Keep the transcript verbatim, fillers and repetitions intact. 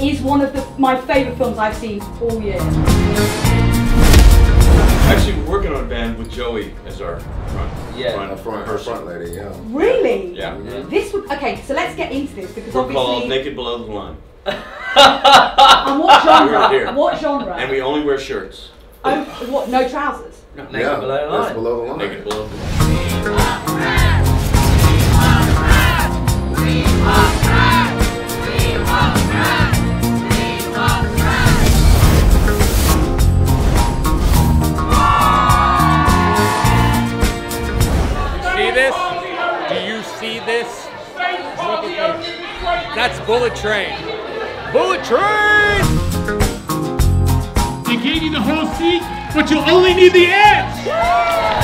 is one of the, my favourite films I've seen all year. Actually, we're working on a band with Joey as our front. Yeah, front, front, her front lady, yeah. Really? Yeah. yeah. This would, okay, so let's get into this because We're obviously... called Naked Below the Line. And what genre? Here. What genre? And we only wear shirts. Oh, what, no trousers? No, naked Yeah, below the that's line. below the line. Naked Below the Line. See this? Do you see this? That's Bullet Train. Bullet Train! They gave you the whole seat, but you'll only need the edge!